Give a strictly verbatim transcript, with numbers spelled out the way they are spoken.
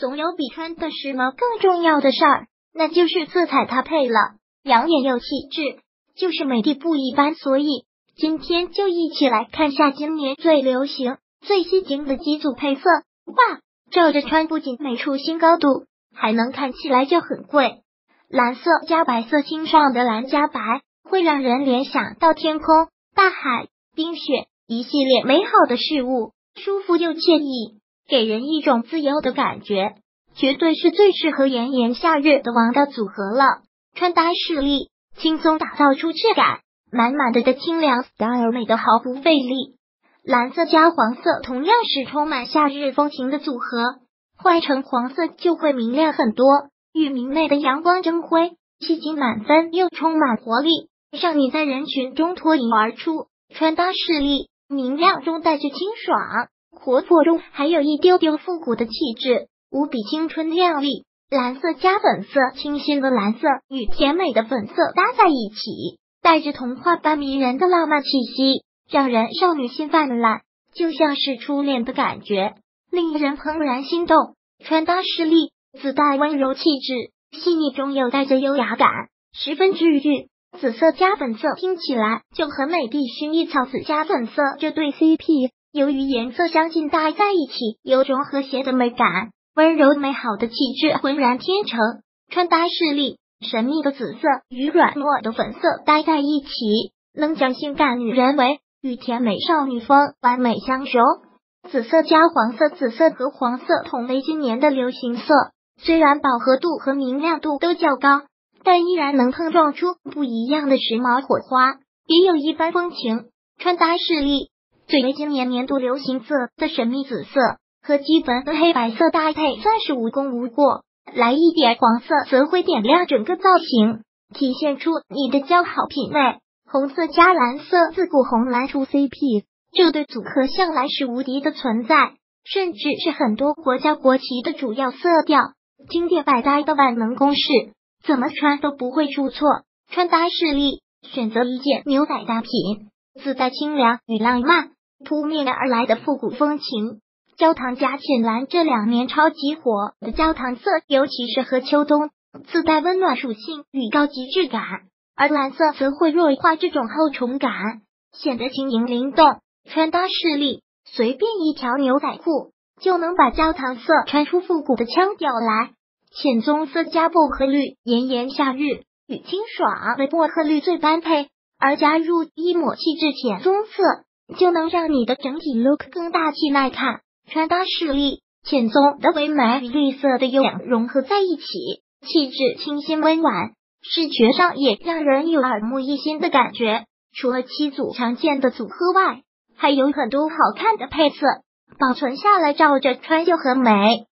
总有比穿的时髦更重要的事儿，那就是色彩搭配了，养眼又气质，就是美的不一般。所以今天就一起来看下今年最流行、最吸睛的几组配色。哇，照着穿不仅美出新高度，还能看起来就很贵。蓝色加白色，清爽的蓝加白会让人联想到天空、大海、冰雪，一系列美好的事物，舒服又惬意，给人一种自由的感觉，绝对是最适合炎炎夏日的王道组合了。穿搭适力，轻松打造出质感，满满的的清凉 style， 美的毫不费力。蓝色加黄色同样是充满夏日风情的组合，换成黄色就会明亮很多，与明媚的阳光争辉，气息满分又充满活力，让你在人群中脱颖而出。穿搭适力，明亮中带着清爽，活泼中还有一丢丢复古的气质，无比青春靓丽。蓝色加粉色，清新的蓝色与甜美的粉色搭在一起，带着童话般迷人的浪漫气息，让人少女心泛滥，就像是初恋的感觉，令人怦然心动。穿搭适力，自带温柔气质，细腻中又带着优雅感，十分治愈。紫色加粉色听起来就很美的，薰衣草紫加粉色这对 C P， 由于颜色相近搭在一起，有种和谐的美感，温柔美好的气质浑然天成。穿搭适力，神秘的紫色与软糯的粉色搭在一起，能将性感女人味与甜美少女风完美相融。紫色加黄色，紫色和黄色同为今年的流行色，虽然饱和度和明亮度都较高，但依然能碰撞出不一样的时髦火花，别有一番风情。穿搭适力，最为今年年度流行色的神秘紫色和基本的黑白色搭配算是无功无过，来一点黄色则会点亮整个造型，体现出你的姣好品味。红色加蓝色，自古红蓝出 C P， 这对组合向来是无敌的存在，甚至是很多国家国旗的主要色调，经典百搭的万能公式，怎么穿都不会出错。穿搭适力，选择一件牛仔大品，自带清凉与浪漫，扑面而来的复古风情。焦糖加浅蓝，这两年超级火的焦糖色，尤其适合秋冬，自带温暖属性与高级质感，而蓝色则会弱化这种厚重感，显得轻盈灵动。穿搭适力，随便一条牛仔裤就能把焦糖色穿出复古的腔调来。浅棕色加薄荷绿，炎炎夏日与清爽的薄荷绿最般配，而加入一抹气质浅棕色，就能让你的整体 look 更大气耐看。穿搭适力，浅棕的唯美与绿色的优雅融合在一起，气质清新温婉，视觉上也让人有耳目一新的感觉。除了七组常见的组合外，还有很多好看的配色，保存下来照着穿就很美。